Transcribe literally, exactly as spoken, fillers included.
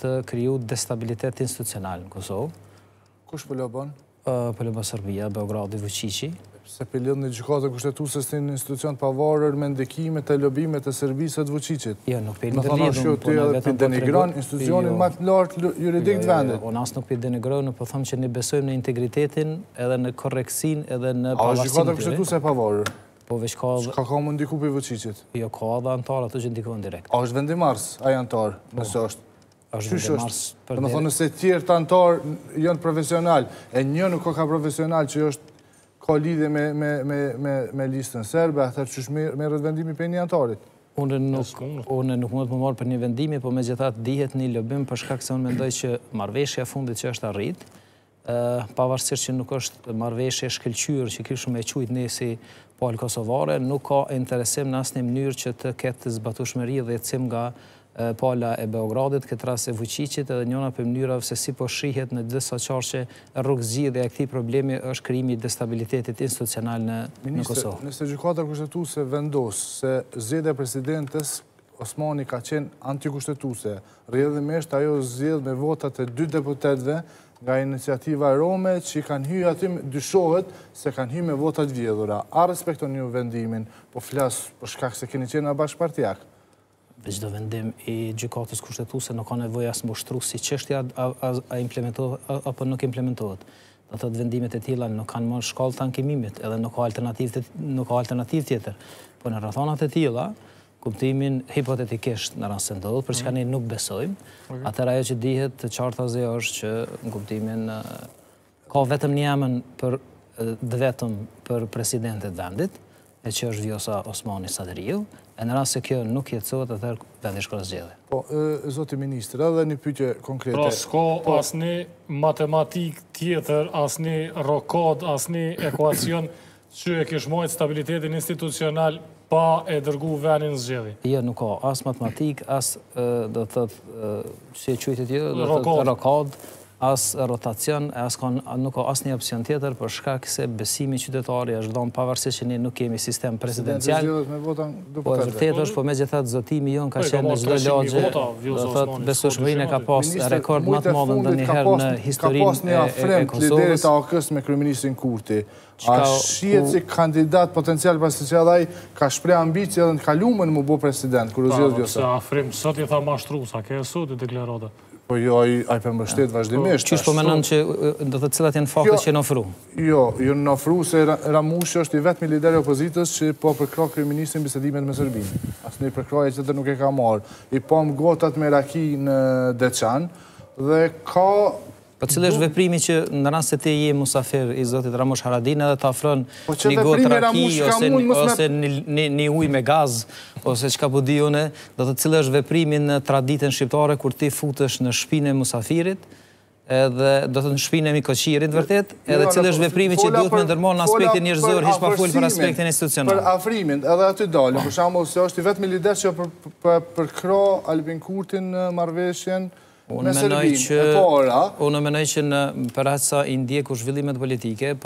të kriju destabilitet institucional në Kosovë. Kush po lë bën? Po lë bën Serbia, Beogradi, Vučići. Se për lidhë në gjykatën kushtetuese si një institucion pavarur me ndikimet e lobimet e Serbisë të Vučićit. Jo, nuk për Në thonë është të edhe për denigron institucionin më të lartë juridik të vendit. Unë asë nuk për denigrojnë, po thëmë që ne besojmë në integritetin edhe në korreksin edhe në pavarësinë. A është gjykata kushtetuese e pavarur? Po veç ka... Ka ka më ndiku për Vučićit? Jo, ka edhe antarë ato që ndikojnë direkt. A është vendimars, ai antar, nëse është? është vendimars për direkt. Në thonë nëse tjerë të antarë janë profesional, e një nuk ka profesional që është ka lidhje me, me, me, me, me listën serbe, atër që merret vendimi për një antarit? Unë nuk, unë nuk mund të më marrë për një vendimi, po me gjithat dihet një lobim për shkak se unë mendoj që marrëveshja fundit që është arrit, uh, pavarësisht që nuk është marrëveshje shkëlqyer që kishëm e quajt ne si palë kosovare, nuk ka interesim në asnjë mënyrë që të ketë zbatueshmëri dhe ecim nga pala e Beogradit, këtë rast e Vučićit, edhe njëna për mënyrave se si po shihet në disa qarqe rrugëzgjidhja e këtij problemi është krijimi i destabilitetit institucional në, në Kosovë. Nëse gjykata kushtetuese vendos se zgjedhja e presidentes Osmani ka qenë antikushtetuese, rrjedhimisht ajo zgjedh me votat e dy deputetëve nga iniciativa Rome që kanë hyrë aty, dyshohet se kanë hyrë me votat vjedhura. A respekton ju vendimin, po flas për shkak se keni qenë bashkëpartiak? Çdo vendim i gjykatës kushtetuese nuk ka nevojë as mbushtru si çështja a implementohet apo nuk implementohet. Do thotë vendimet e tilla nuk kanë më shkallë të ankimimit, edhe nuk ka alternativë nuk ka alternativë tjetër. Po në rrethonat e tilla, kuptimin hipotetikisht në rast se ndodh, për çka ne nuk besojmë, atëherë ajo që dihet të qartazi është që në kuptimin ka vetëm një emër për vetëm për presidentin e vendit, e që është Vjosa Osmani Sadriu, e në rast se kjo nuk jetësohet, atëherë vendi shkon zgjedhje. Po, zoti ministër, edhe një pyetje konkrete. Pra s'ka asnjë matematik tjetër, asnjë rokad, asnjë ekuacion që e kish marrë stabilitetin institucional pa e dërgu vendin në zgjedhje. Jo, nuk ka as matematik, as do të thotë si e quajtë ti, do të thotë rokad, as rotacion, as nuk ka asnjë opsion tjetër për shkak se besimi qytetari është dhënë pavarësisht që ne nuk kemi sistem presidencial. Po vërtet është, po megjithatë zotimi jon ka qenë në çdo lagje. Do thotë besueshmërinë ka pas rekord më të madh ndonjëherë në historinë e Kosovës. Ka pas një afrim liderit të A K S me kryeministrin Kurti. A shihet si kandidat potencial pasi që ai ka shpreh ambicie edhe në kaluamën më bë president kur u zgjedh Vjosa. Sa afrim sot i tha mashtruesa, ke sot deklarata. Po jo, ai përmbështet vazhdimisht. Qysh po mendon që do të cilat janë faktet që janë ofru? Jo, janë ofru se Ramushi është i vetmi lider i opozitës që po përkrah kryeministrin bisedimet me Serbinë. Asnjë përkrahje tjetër nuk e ka marrë. I pam gotat me raki në Deçan dhe ka... Po cilë është veprimi që në rast se ti je musafir i zotit Ramush Haradin edhe të afron një gotë raki ose një ujë me gaz ose çka po di une, do të cilë është veprimi në traditën shqiptare kur ti futesh në shtëpinë e musafirit edhe do të në shtëpinë e mikoqirit vërtet, edhe cilë është veprimi që duhet me ndërmarrë në aspektin njerëzor, hiç pa folë për aspektin institucional. Për afrimin, edhe aty dalë, për shembull se është i vetmi lider që përkrah Albin Kurtin në marrëveshjen me Serbinë, e para. Unë menoj që në për aq sa i ndjeku zhvillimet politike,